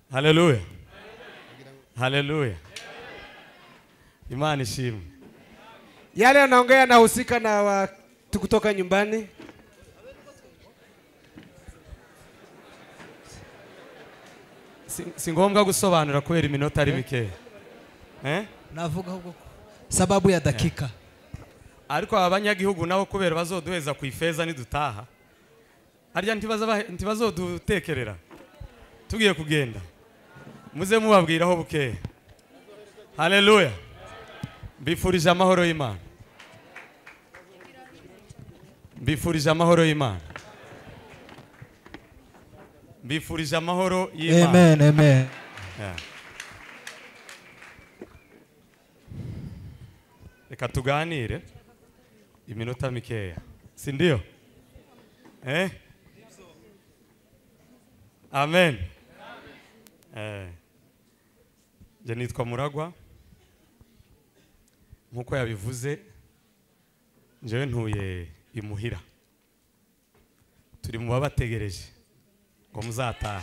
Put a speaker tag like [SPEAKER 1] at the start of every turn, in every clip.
[SPEAKER 1] Haleluya. Haleluya. Imani ishimwe.
[SPEAKER 2] Yale anaongea yanahusika na watu kutoka nyumbani.
[SPEAKER 1] Si ngombwa gusobanura kubera iminota ari mike.
[SPEAKER 3] Navuga ahubwo sababu ya dakika.
[SPEAKER 1] Ariko abanyagihugu nabo kubera bazoduheza ku ifeza nidutaha. Arya ntibazodutekerera. Tugiye kugenda. Muze mubabwiraho buke. Haleluya. Mbifurije amahoro y'Imana. Mbifurije amahoro y'Imana. Mbifurije amahoro y'Imana.
[SPEAKER 3] Amen, amen.
[SPEAKER 1] Reka tuganire iminota mikeya. Si ndio? Amen. Je nitwa Muragwa. Nkuko yabivuze njewe ntuye imuhira. Turi mu babategereje ngo muzataha.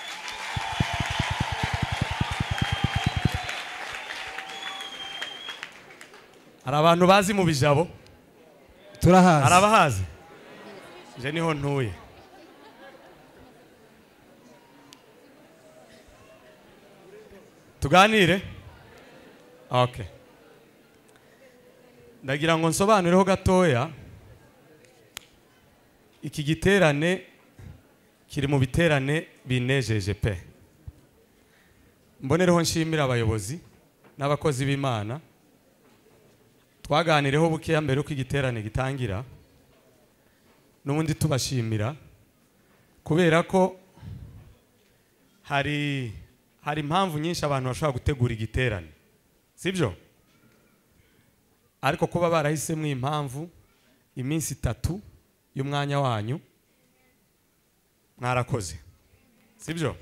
[SPEAKER 1] Hari abantu bazi mu bijabo?
[SPEAKER 3] Turahazi.
[SPEAKER 1] Hari abahazi? Je niho ntuye. Tuganire? Okay. Ndagira ngo nsobanureho gatoya. Iki giterane kiri mu biterane binejeje pe. Mbonereho nshimira abayobozi n'abakozi b'Imana. Twaganireho bukeya mbere uko igiterane gitangira. N'ubundi tubashimira kubera ko hari impamvu nyinshi abantu bashobora gutegura igiterane. Sibyo? Ariko kuba barahisemo impamvu iminsi 3 y'umwanya wanyu mwarakoze. Sibyo?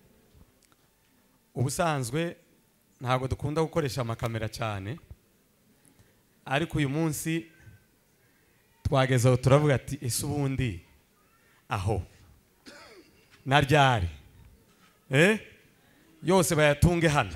[SPEAKER 1] Ubusanzwe ntago dukunda gukoresha amakamera cyane. Ariko uyu munsi twagezeho turavuga ati ese ubundi aho naryari yose bayatunge hano.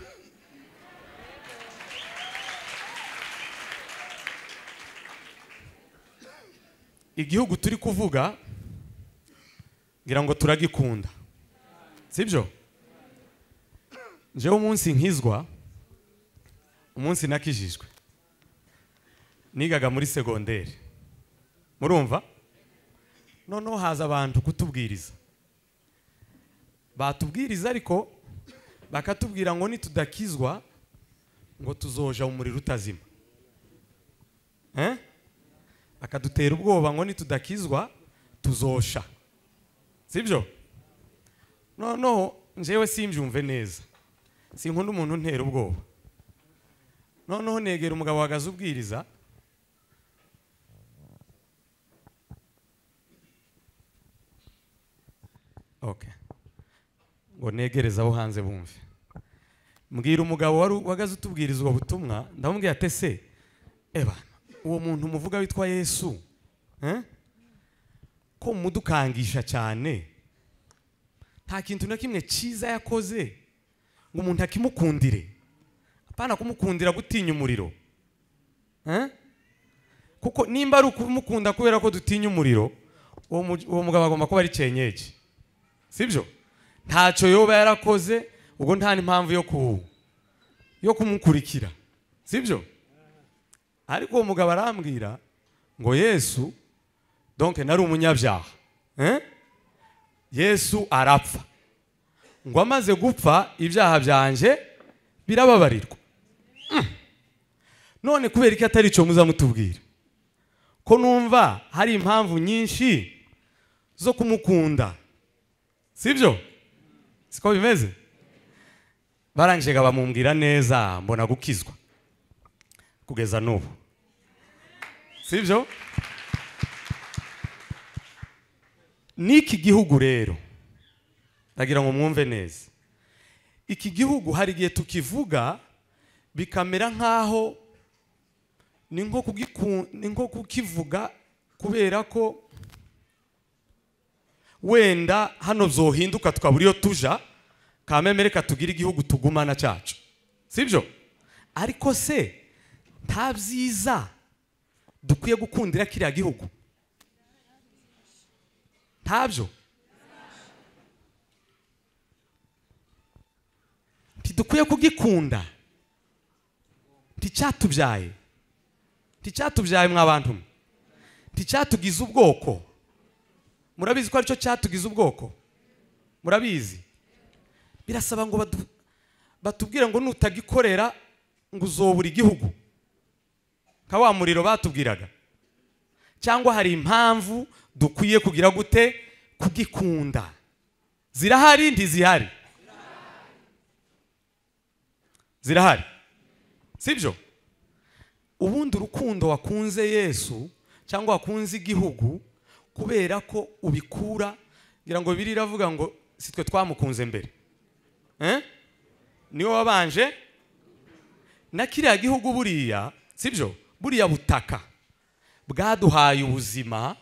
[SPEAKER 1] Igihugu turi kuvuga ngira ngo turagikunda. Sibyo? Njewe umunsi nkizwa, umunsi nakijijwe, nigaga muri segonderi. Murumva? Noneho haza abantu kutubwiriza. Batubwiriza ariko bakatubwira ngo nitudakizwa ngo tuzoja mu muriro utazima. Bakadutera ubwoba ngo nitudakizwa tuzosha. Sibyo? Noneho njewe simbyumve neza. Sinkunda umuntu ntera ubwoba. Noneho negera umugabo wagaze ubwiriza. Okay. Ngo negereza aho hanze bumve. Mbwira umugabo wagaze utubwiriza ubwo butumwa, ndamubwira ate se uwo muntu muvuga witwa Yesu ko mudukangisha cyane, nta kintu na kimwe cyiza yakoze ngo umuntu akimukundire. Apana kumukundira gutinya umuriro. Kuko nimba ari ukumukunda kubera ko dutinya umuriro, uwo mugabo agomba kuba ari cyenyeje. Sibyo? Ntacyo yoba yarakoze, ubwo nta n'impamvu yo kumukurikira. Sibyo? Ariko uwo mugabo arambwira ngo Yesu donc nari umunyabyaha. Yesu arapfa. Ngo amaze gupfa ibyaha byanje birababarirwa. None kubera iki atari cyo muzamutubwira? Ko numva hari impamvu nyinshi zo kumukunda. Sibyo? Siko bimeze? Barangije bamumbwira neza mbona gukizwa. Kugeza n'ubu. Sibyo? Niki gihugu rero ndagira ngo mwumve neza. Iki gihugu hari igihe tukivuga bikamera nkaho ni nko kukivuga kubera ko wenda hano zohinduka tukabura iyo tuja kamemere katugira igihugu tugumana cyacu, sibyo? Ariko se nta byiza dukwiye gukundira kiriya gihugu? Ntabyo. Ntidukwiye kugikunda. Nticyatubyaye. Nticyatubyaye mw'abantu. Nticyatugize ubwoko. Murabizi ko aricyo cyatugize ubwoko? Murabizi? Birasaba ngo batubwire ngo nutagikorera ngo uzobura igihugu, nka wa muriro batubwiraga. Cyangwa hari impamvu dukwiye kugira gute? Kugikunda. Zirahari ntizihari? Zirahari, sibyo? Ubundi urukundo wakunze Yesu cyangwa wakunze igihugu kubera ko ubikura, ngira ngo Bibiliya iravuga ngo sitwe twamukunze mbere, niwe wabanje na kiriya gihugu. Buriya sibyo? Buriya butaka bwaduhaye ubuzima,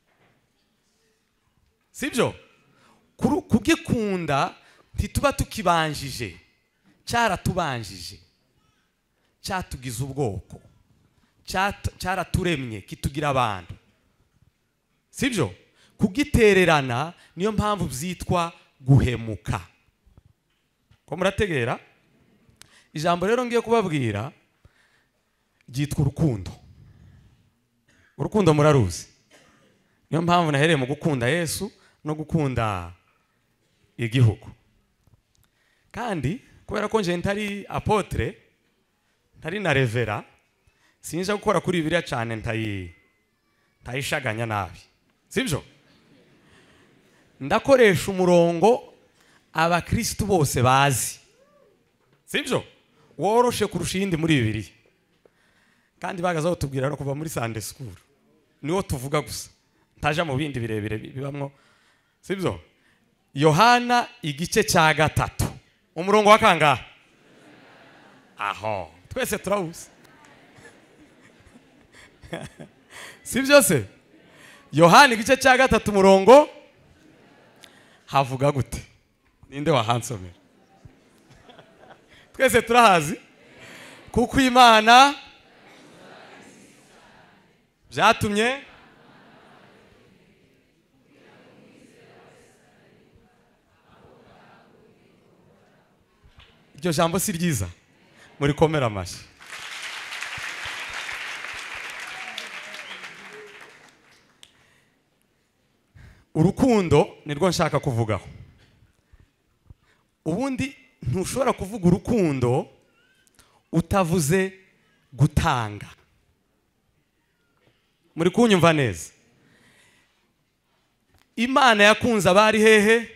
[SPEAKER 1] sibyo? Kugikunda ntituba tukibanjije, cyaratubanjije, cyatugize ubwoko, cyaraturemye kitugira abantu, sibyo? Kugitererana niyo mpamvu byitwa guhemuka. Ko murategera? Ijambo rero ngiye kubabwira ryitwa urukundo. Urukundo muraruzi. Niyo mpamvu nahereye mu gukunda Yesu no gukunda igihugu. Kandi kubera ko nje ntari apotre, ntari na revera, sinja gukora kuri Bibiliya cyane ntayishaganya nabi, sibyo? Ndakoresha umurongo abakristo bose bazi, sibyo? Woroshe kurusha iyindi muri Bibiliya. Kandi bagaza batubwira no kuva muri Sunday school niwo tuvuga gusa, ntaja mu bindi birebire bibamwo, sibyo? Yohana igice cya 3 umurongo wa kangahe? Aho twese turawuzi. Sibyo se? Yohana igice cya 3 umurongo havuga gute? Ninde wahansomera? Twese turahazi. Kuko Imana byatumye iryo jambo si ryiza, muri komera amashyi. Urukundo nirwo nshaka kuvugaho. Ubundi ntushobora kuvuga urukundo utavuze gutanga. Muri kunyumva neza? Imana yakunze abari hehe?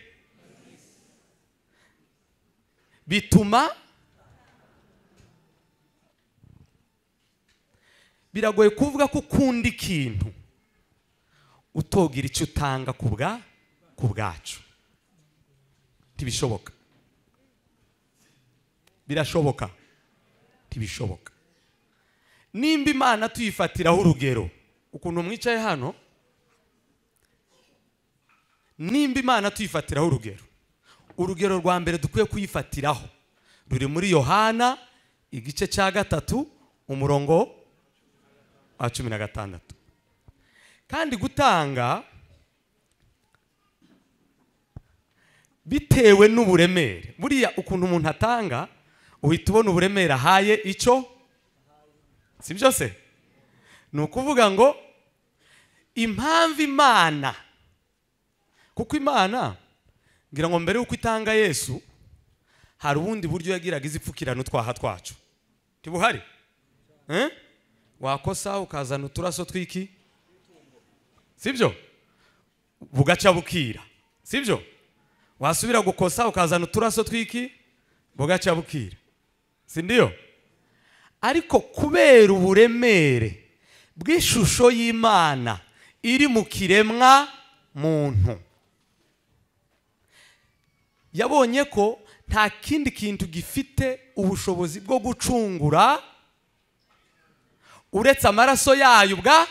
[SPEAKER 1] Bituma biragoye kuvuga ko ukunda ikintu utogira icyo utanga ku bwacu. Ntibishoboka. Birashoboka? Ntibishoboka. Nimba Imana tuyifatiraho urugero, ukuntu mwicaye hano, nimba Imana tuyifatiraho urugero rwa mbere dukwiye kuyifatiraho ruri muri Yohana igice cya 3 umurongo wa 16. Kandi gutanga bitewe n'uburemere. Buriya ukuntu umuntu atanga uhita ubona uburemere ahaye icyo, sibyo se? Ni ukuvuga ngo impamvu Imana, kuko Imana ngira ngo mbere yuko itanga Yesu hari ubundi buryo yagiraga izipfukirana utwaha twacu. Tibuhari? Wakosa ukazana uturaso twiki, sibyo? Bugaca bukira, sibyo? Wasubira gukosa ukazana uturaso twiki, bugaca bukira, si ndiyo? Ariko kubera uburemere bw'ishusho y'Imana iri mu kiremwa muntu, yabonye ko nta kindi kintu gifite ubushobozi bwo gucungura uretse amaraso yayo ubwa.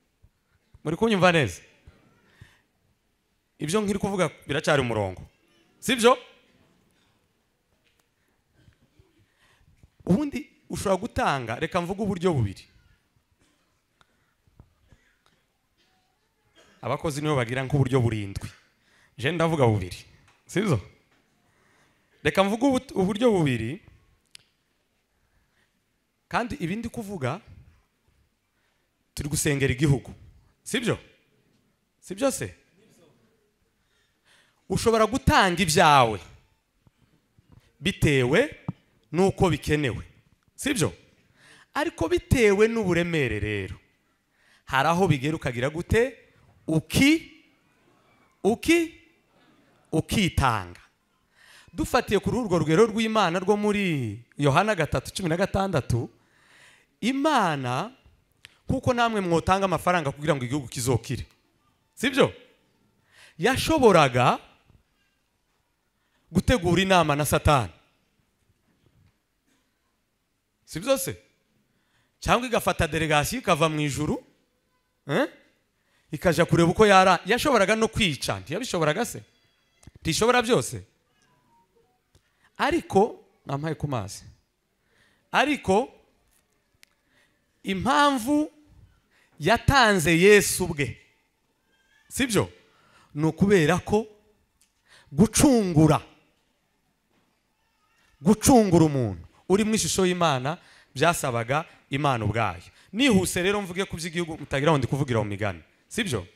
[SPEAKER 1] Muri kunyumva neza? Ibyo nkiri kuvuga biracyari umurongo. sibyo? Ubundi ushobora gutanga, reka mvuge uburyo bubiri. Abakozi nibo bagira nk'uburyo burindwi, je ndavuga bubiri, sibyo? Reka mvuge uburyo bubiri, kandi ibindi kuvuga turi gusengera igihugu, sibyo? Sibyo se? Ushobora gutanga ibyawe bitewe nuko bikenewe, sibyo? Ariko bitewe n'uburemere rero hari aho bigera ukagira gute, ukitanga. Dufatiye kuri urwo rugero rw'Imana rwo muri Yohana 3:16, Imana kuko namwe mwotanga amafaranga kugira ngo igihugu kizokire, sibyo? Yashoboraga gutegura inama na Satani, sibyo se? Cyangwa igafata delegation ikava mu ijuru, ikaja kureba uko yashoboraga no kwica, ntiyabishoboraga se? Tishobora byose. Ariko nampaye ku mazi, ariko impamvu yatanze Yesu ubwe, sibyo? Ni ukubera ko gucungura umuntu uri mu ishusho y'Imana byasabaga Imana ubwayo. Nihuse rero mvuge ku by'igihugu mutagira ngo ndi kuvugira mu migani, sibyo?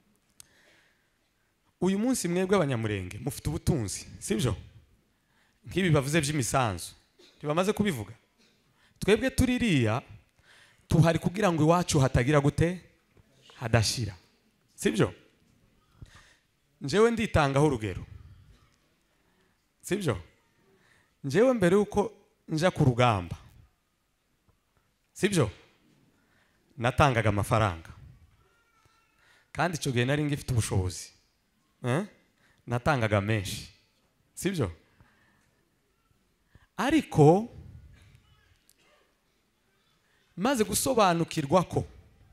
[SPEAKER 1] Uyu munsi mwebwe abanyamurenge mufite ubutunzi, sibyo? Nk'ibi bavuze by'imisanzu ntibamaze kubivuga. Twebwe tuririya tuhari kugira ngo iwacu hatagira gute, hadashira, sibyo? Njewe nditangaho urugero, sibyo? Njewe mbere uko nja ku rugamba, sibyo, natangaga amafaranga, kandi icyo gihe nari ngifite ubushobozi, natangaga menshi, sibyo? Ariko maze gusobanukirwa ko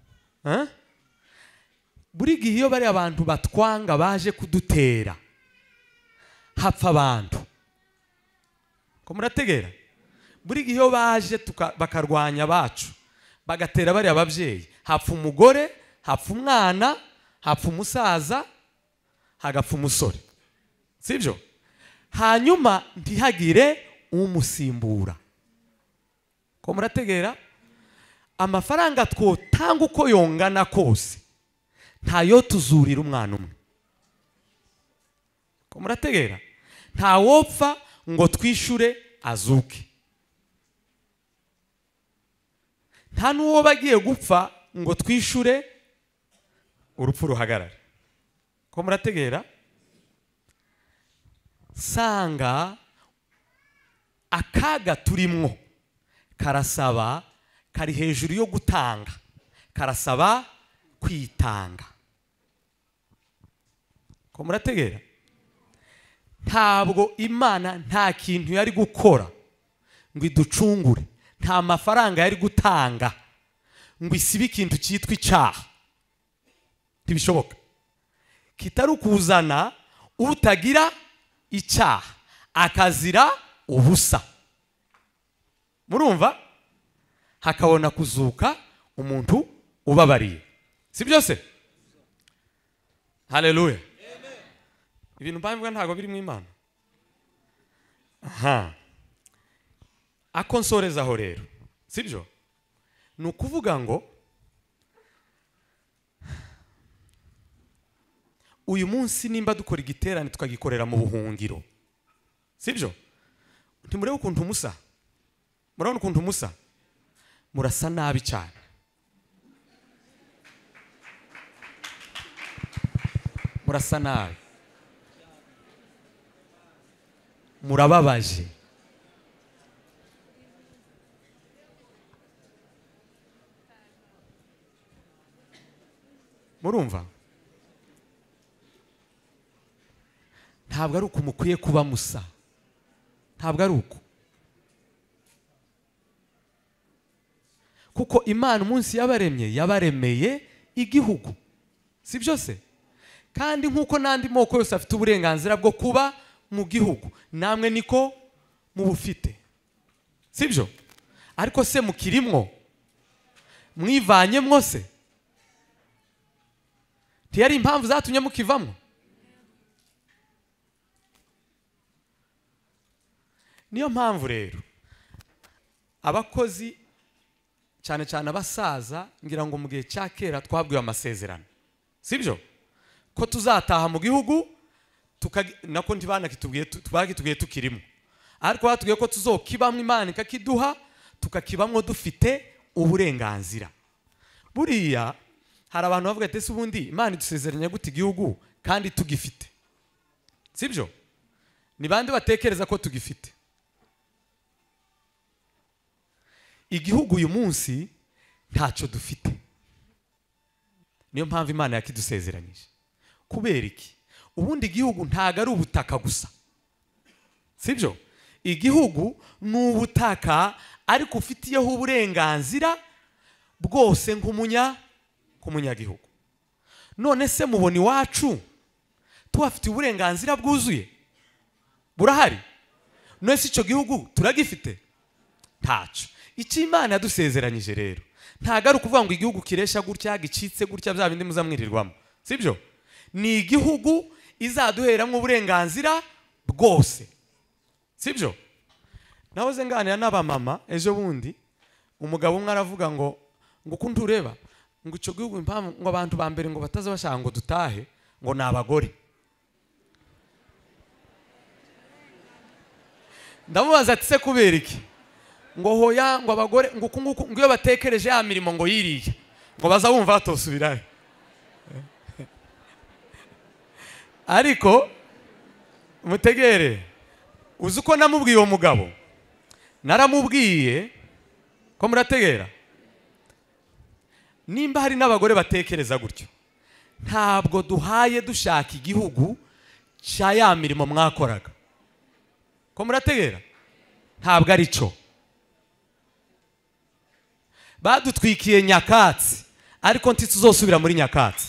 [SPEAKER 1] buri gihe iyo bari abantu batwanga baje kudutera hapfa abantu, ko murategera? Buri gihe iyo baje bakarwanya bacu bagatera bari ababyeyi, hapfa umugore, hapfa umwana, hapfa umusaza, hagapfa umusore, sibyo? Hanyuma ntihagire umusimbura, ko murategera? Amafaranga twotanga uko yongana kose ntayo tuzurira umwana umwe, ko murategera? Nta wopfa ngo twishure azuke, nta n'uwo bagiye gupfa ngo twishure urupfu ruhagarare, ko murategera? Sanga akaga turimwo karasaba, kari hejuru yo gutanga, karasaba kwitanga, ko murategera? Ntabwo Imana nta kintu yari gukora ngo iducungure, nta mafaranga yari gutanga ngo isibe ikintu cyitwa icyaha, ntibishoboka. Kitari ukuzana utagira icyaha akazira ubusa, murumva? Hakabona kuzuka umuntu ubabariye, si byose? Haleluya. Ibintu mbamvuga ntago biri mu Imana. Aha, akonsorezaho rero, sibyo? Ni ukuvuga ngo uyu munsi nimba dukora igiterane tukagikorera mu buhungiro, sibyo? Ntimurebe ukuntu musa, murabona ukuntu musa, murasa nabi cyane. Murasa nabi, murababaje, murumva? Ntabwo ari uko mukwiye kuba musa, ntabwo ari uko, kuko Imana umunsi yabaremeye igihugu, si byose? Kandi nkuko nandi moko yose afite uburenganzira bwo kuba mu gihugu namwe niko mubufite, sibyo? Ariko se mukirimwo, mwivanyemwo se? Ntiyari impamvu zatumye mukivamwo? Niyo mpamvu rero abakozi cyane cyane abasaza, ngira ngo mu gihe cya kera twabwiwe amasezerano, sibyo? Ko tuzataha mu gihugu nako ntibagitubwiye tukirimo, ariko batubwiye ko tuzokibamwo, Imana ikakiduha tukakibamwo dufite uburenganzira. Buriya hari abantu bavuga ati ese ubundi Imana idusezeranya gute igihugu kandi tugifite, sibyo? Ni bande batekereza ko tugifite igihugu uyu munsi? Ntacyo dufite. Niyo mpamvu Imana yakidusezeranyije. Kubera iki? Ubundi igihugu ntago ari ubutaka gusa, sibyo? Igihugu ni ubutaka ariko ufitiyeho uburenganzira bwose nk'umunyagihugu. None se mubona iwacu tuhafite uburenganzira bwuzuye? Burahari? None se icyo gihugu turagifite? Ntacyo. Icyo Imana yadusezeranyije rero ntago ari ukuvuga ngo igihugu kiresha gutya, gicitse gutya, bya bindi muzamwirirwamo, sibyo? Ni igihugu izaduheramo uburenganzira bwose, sibyo? Nahoze nganira n'abamama ejo bundi, umugabo umwe aravuga ngo uko ntureba ngo icyo gihugu impamvu ngo abantu ba mbere ngo bataza bashaka ngo dutahe ngo ni abagore. Ndamubaza ati se kubera iki? Ngo hoya ngo abagore ngo iyo batekereje ya mirimo ngo yiriye ngo baza bumva batosubirayo. Ariko mutegere, uzi uko namubwiye uwo mugabo? Naramubwiye ko murategera, nimba hari n'abagore batekereza gutyo, ntabwo duhaye dushaka igihugu cya ya mirimo mwakoraga. Ko murategera? Ntabwo ari cyo. Badutwikiye nyakatsi, ariko ntituzosubira muri nyakatsi.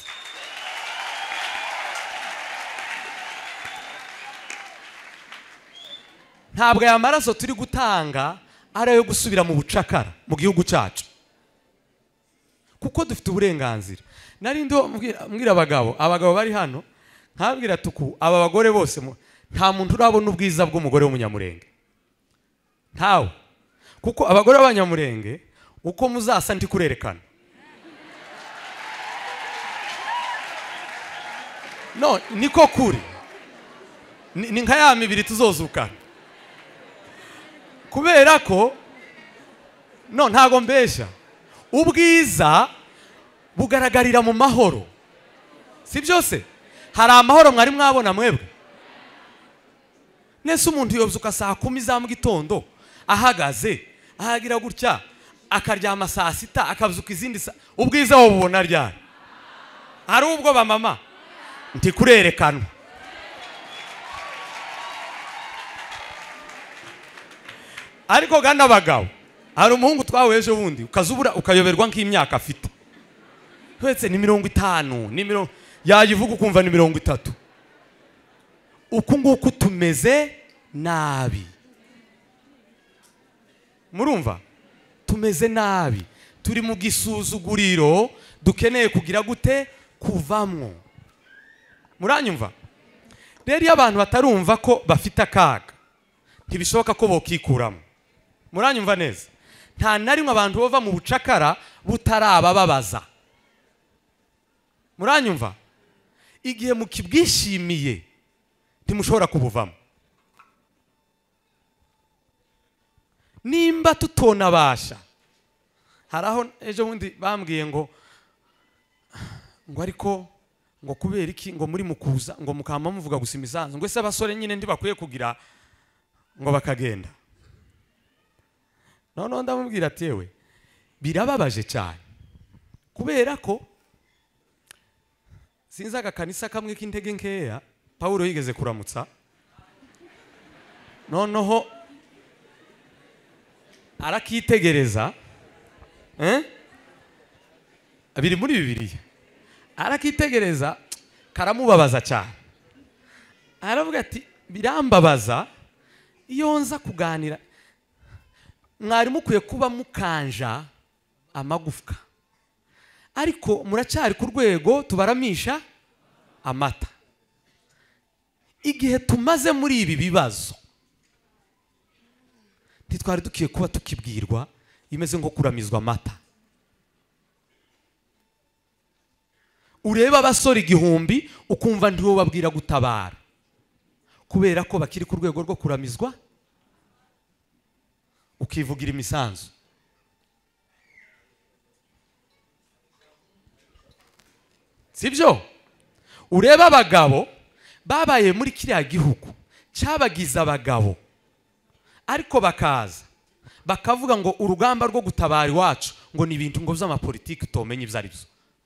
[SPEAKER 1] Ntabwo aya maraso turi gutanga ari ayo gusubira mu bucakara mu gihugu cyacu, kuko dufite uburenganzira. Narindi mbwira abagabo bari hano, nkabwira tuku aba bagore bose nta muntu urabona ubwiza bw'umugore w'umunyamurenge, ntawe. Kuko abagore b'abanyamurenge uko muzasa ndi kurerekana, no niko kuri, ni nka ya mibiri tuzozukana. Kubera ko no ntago mbesha, ubwiza bugaragarira mu mahoro, si byose? Hari amahoro mwari mwabona mwebwe? Nese umuntu yobyuka saa 10 za mu gitondo ahagaze ahagira gutya akaryama saa 6 akabyuka izindi ubwiza wo bubona ryari? Hari ubwo ba mama nti kurerekana. Ariko ganda abagabo, hari umuhungu twaweje bundi ukazubura ukayoberwa nk'imyaka afite, twetse ni 50 ni yayivuga ukumva ni 30. Uku nguku tumeze nabi, murumva? Tumeze nabi, turi mu gisuzuguriro, dukeneye kugira gute? Kuvamwo. Muranyumva? Rero iyo abantu batarumva ko bafite akaga, ntibishoboka ko bokikuramo. Muranyumva neza? Nta narimwe abantu bava mu bucakara butarabababaza. Muranyumva? Igihe mukibwishimiye ntimushobora kubuvamo. Nimba tutonabasha, haraho ejo bundi bambwiye ngo ariko ngo kubera iki ngo muri mukuza ngo mukama muvuga gusa imisanzu, ngo ese abasore nyine ndi bakwiye kugira ngo bakagenda. None ndamubwira ati yewe birababaje cyane, kubera ko sinzi agakanisa kamwe k'intege nkeya Paulo yigeze kuramutsa, noneho arakitegereza, biri muri Bibiliya, arakitegereza karamubabaza cyane, aravuga ati birambabaza iyo nza kuganira. Mwari mukwiye kuba mukanja amagufwa, ariko muracyari ku rwego tubaramisha amata. Igihe tumaze muri ibi bibazo ntitwari dukiye kuba tukibwirwa imeze nko kuramizwa amata. Ureba abasore 1000 ukumva ntiwo babwira gutabara kubera ko bakiri ku rwego rwo kuramizwa, ukivugira imisanzu. Sibyo? Ureba abagabo babaye muri kiriya gihugu cyabagize abagabo, ariko bakaza bakavuga ngo urugamba rwo gutabara iwacu ngo ni ibintu ngo by'amapolitiki utomenye ibyo ari byo.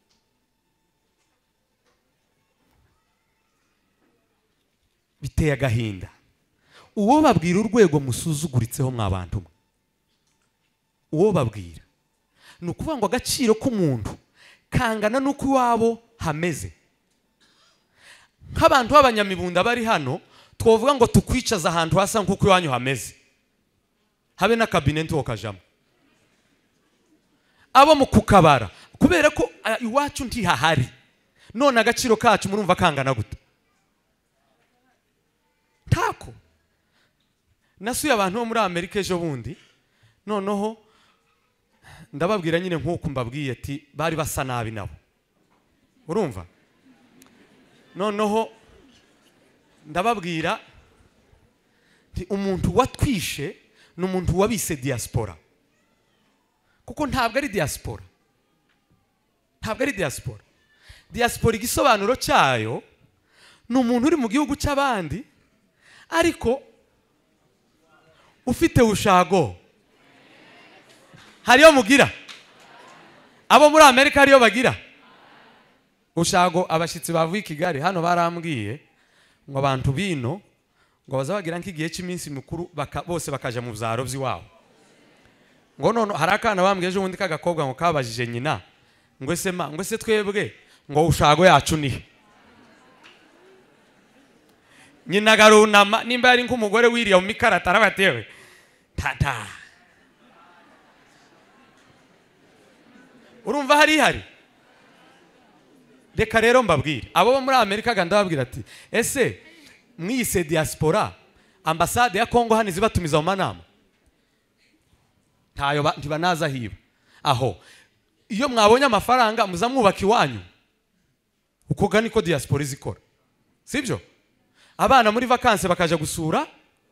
[SPEAKER 1] Biteye agahinda. Uwo babwira urwego musuzuguritseho mwabantu mwe, uwo babwira ni ukuvuga ngo agaciro k'umuntu kangana n'uko iwabo hameze. Nk'abantu b'abanyamibunda bari hano twovuga ngo tukwicaza ahantu hasa nk'uko iwanyu hameze, habe na kabineti wokajamo. Abo mu kukabara kubera ko iwacu ntihahari, none agaciro kacu murumva kangana gute? Tako nasuye abantu bo muri Amerika ejo bundi, noneho ndababwira nyine nk'uko mbabwiye ati bari basa nabi nabo, urumva? Noneho ndababwira nti umuntu watwishe n'umuntu wabise diaspora, kuko ntabwo ari diaspora, ntabwo ari diaspora. Diaspora igisobanuro cyayo ni umuntu uri mu gihugu cy'abandi ariko ufite ushago. Hariyo mugira abo muri Amerika, hariyo bagira ushago. Abashitsi bavuye Kigali hano barambwiye ngo abantu bino ngo bazabagira nk'igihe cy'iminsi mikuru bose bakaja mu byaro by'iwabo. Ngo none hari akana bambwiye ejo bundi kagakobwa ngo kabajije nyina ngo ese twebwe ngo ushago yacu nihe? Nyina garunama nimba yari nk'umugore wiriya mu mikarata arabatewe tata. Urumva hari reka rero mbabwire abo muri Amerika ganda babwira ati ese mwise diaspora ambasade ya Kongo hano zibatumiza mu manama ntayo ntibanaza hiba aho. Iyo mwabonye amafaranga muza mwubaka iwanyu, uko gani ko diaspora izikora, sibyo? Abana muri vacances bakaja gusura,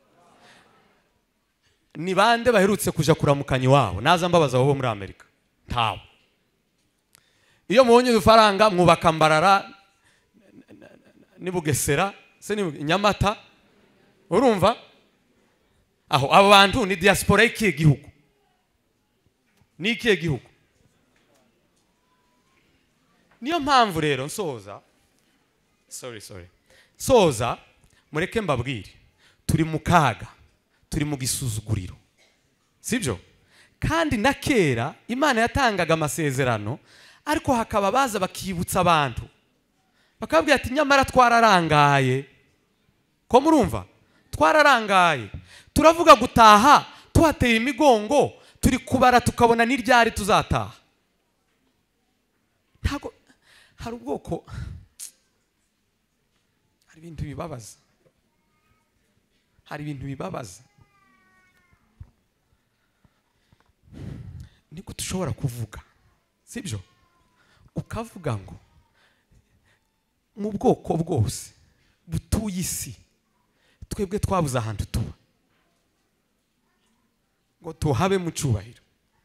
[SPEAKER 1] ni bande baherutse kuja kuramukanya wabo? Naza mbabaza abo muri Amerika ntawo. Iyo mubonye udufaranga mwubaka Mbarara ni Bugesera se ni Nyamata, urumva? Aho abo bantu ni diaspora y'ikihe gihugu? Ni ikihe gihugu? Niyo mpamvu rero nsoza, soza mureke mbabwire turi mu kaga, turi mu gisuzuguriro, sibyo? Kandi na kera Imana yatangaga amasezerano, ariko hakaba baza bakibutsa abantu bakabwira ati nyamara twararangaye. Ko murumva? Twararangaye, turavuga gutaha tuhateye imigongo, turi kubara tukabona n'iryari tuzataha. Ntago hari ubwoko, hari ibintu bibabaza, hari ibintu bibabaza. Niko dushobora kuvuga, sibyo? Ukavuga ngo mu bwoko bwose butuye isi twebwe twabuze ahantu tuba ngo tuhabe mu cyubahiro.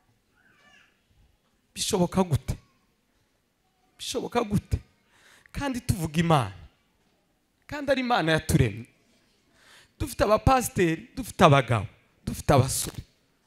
[SPEAKER 1] Bishoboka gute? Bishoboka gute? Kandi tuvuga Imana, kandi ari Imana yaturemye, dufite abapasiteri, dufite abagabo, dufite abasore,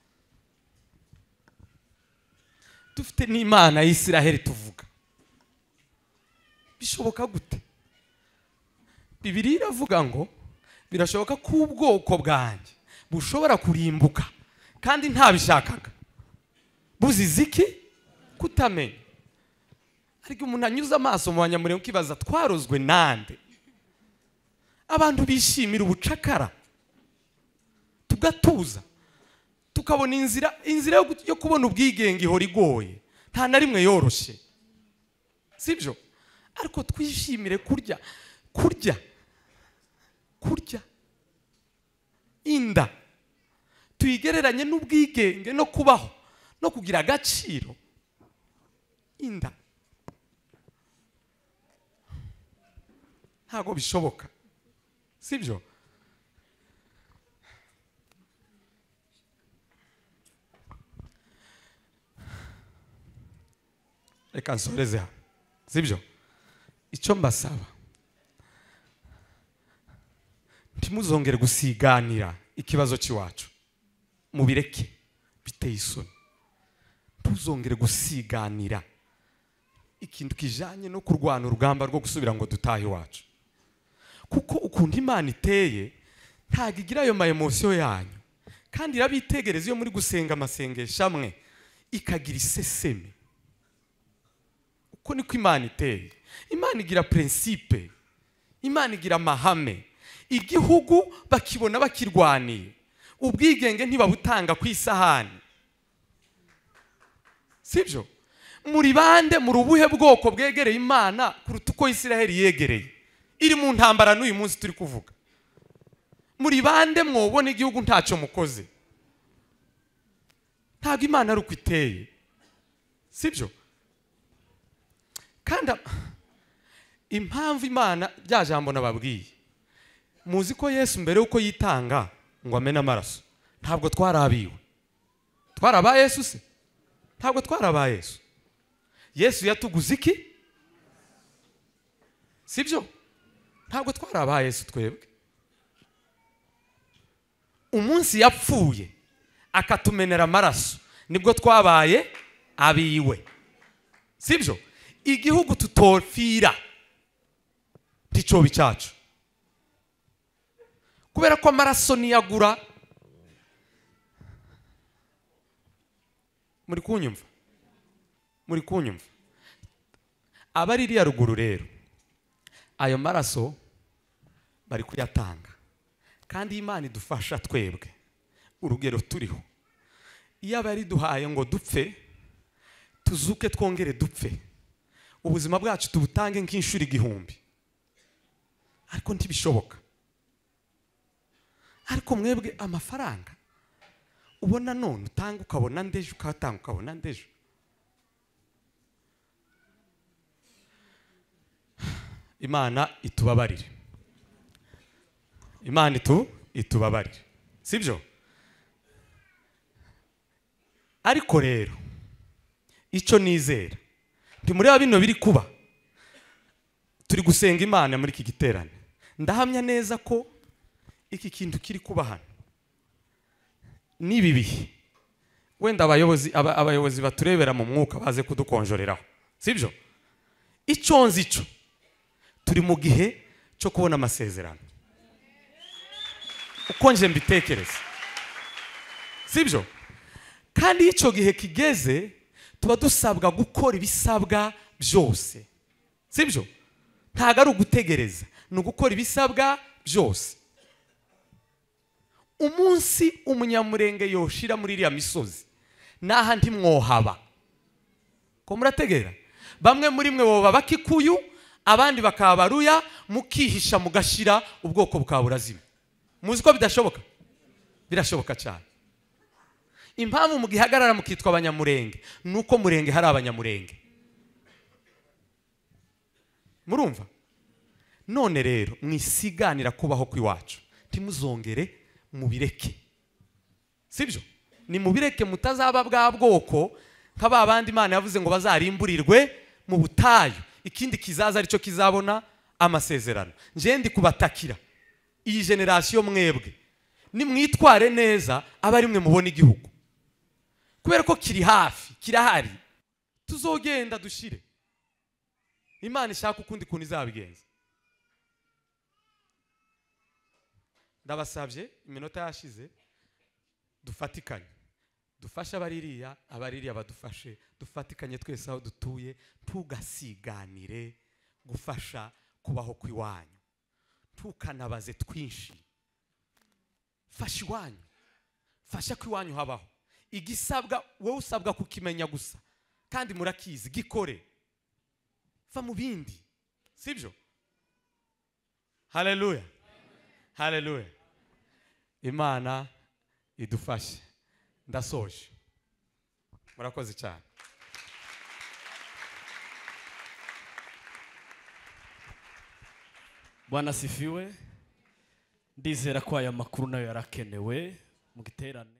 [SPEAKER 1] dufite n'Imana y'Isiraheli tuvuga. Bishoboka gute? Bibiliya iravuga ngo birashoboka ko ubwoko bwanjye bushobora kurimbuka kandi ntabishakaga, buzize iki? Kutamenya. Ariko umuntu anyuze amaso mu banyamurenge ukibaza twarozwe nande? abantu bishimira ubucakara, tugatuza, tukabona inzira yo kubona ubwigenge ihora igoye, nta na rimwe yoroshye, sibyo? Ariko twishimire kurya inda, tuyigereranye n'ubwigenge no kubaho no kugira agaciro. Inda ntago bishoboka, sibyo? Reka nsoreze hano, sibyo? Icyo mbasaba, ntimuzongere gusiganira ikibazo cy'iwacu, mubireke, biteye isoni. Ntuzongere gusiganira ikintu kijanye no kurwana urugamba rwo gusubira ngo dutahe iwacu, kuko ukunda Imana iteye ntago igira ayo ma emotion yanyu, kandi irabitegereza iyo muri gusenga amasengesho amwe ikagira iseseme. Uko niko Imana iteye. Imana igira principe, Imana igira amahame. Igihugu bakibona bakirwaniye, ubwigenge ntibabutanga ku isahani, sibyo? Muri bande, muri ubuhe bwoko bwegereye Imana kuruta uko Isiraheli yegereye, iri mu ntambara n'uyu munsi turi kuvuga? Muri bande mwobona igihugu ntacyo mukoze? Ntabwo Imana ari uko iteye, sibyo? Kandi impamvu Imana rya jambo nababwiye, muzi ko Yesu mbere yuko yitanga ngo amene amaraso, ntabwo twarabiwe. Twaraba Yesu se? Ntabwo twaraba Yesu. Yesu yatuguze iki? Sibyo? Ntabwo twaraba Yesu twebwe. Umunsi yapfuye akatumenera amaraso nibwo twabaye abiwe, sibyo? Igihugu tutofira nticoba icyacu, kubera ko amaraso niyagura. Muri kunyumva? Muri kunyumva? Abari iriya ruguru rero, ayo maraso bari kuyatanga, kandi Imana idufasha twebwe urugero turiho. Iyo abari duhaye ngo dupfe tuzuke twongere dupfe, ubuzima bwacu tubutange nk'inshuro 1000, ariko ntibishoboka. Ariko mwebwe amafaranga ubona none utanga ukabona ndejo, ukatanga ukabona ndejo. Imana itubabarire, Imana itubabarire, sibyo? Ariko rero icyo nizera, ntimureba bino biri kuba, turi gusenga Imana muri iki giterane, ndahamya neza ko iki kintu kiri kuba hano nibi bihe, wenda abayobozi baturebera mu mwuka baze kudukonjoreraho, sibyo? Icyo nzi cyo, turi mu gihe cyo kubona amasezerano, uko nje mbitekereza, sibyo? Kandi icyo gihe kigeze, tuba dusabwa gukora ibisabwa byose, sibyo? Ntago ari ugutegereza, ni ugukora ibisabwa byose. Umunsi umunyamurenge yoshira muri iriya misozi, naha ntimwohaba, ko murategera? Bamwe muri mwe boba bakikuyu, abandi bakabaruya, mukihisha mugashira, ubwoko bukaburazima. Muzi ko bidashoboka? Birashoboka cyane. Impamvu mugihagarara mukitwa abanyamurenge, nuko murenge hari abanyamurenge. Murumva? None rero mwisiganira kubaho kwiwacu, ntimuzongere mubireke, sibyo? Ni mubireke, mutazaba bwa bwoko nk'aba bandi Imana yavuze ngo bazarimburirwe mu butayu, ikindi kizaza aricyo kizabona amasezerano. Nje ndi kubatakira iyi generation mwebwe, nimwitware neza abari mwe mubona igihugu, kubera ko kiri hafi, kirahari, tuzogenda dushire. Imana ishaka ukundi kuntu izabigenza. Ndabasabye iminota yashize dufatikanye, dufashe abaririya badufashe, dufatikanye twese aho dutuye, tugasiganire gufasha kubaho kwiwanyu. ntukanabaze twinshi. Fasha iwanyu, fasha ko iwanyu habaho. Igisabwa wowe usabwa kukimenya gusa, kandi murakizi, gikore. Va mu bindi, sibyo? Haleluya, haleluya. Imana idufashe. Ndasoje. Murakoze cyane.
[SPEAKER 4] Bwana sifiwe. Ndizera ko aya makuru nayo yarakenewe mu giterane.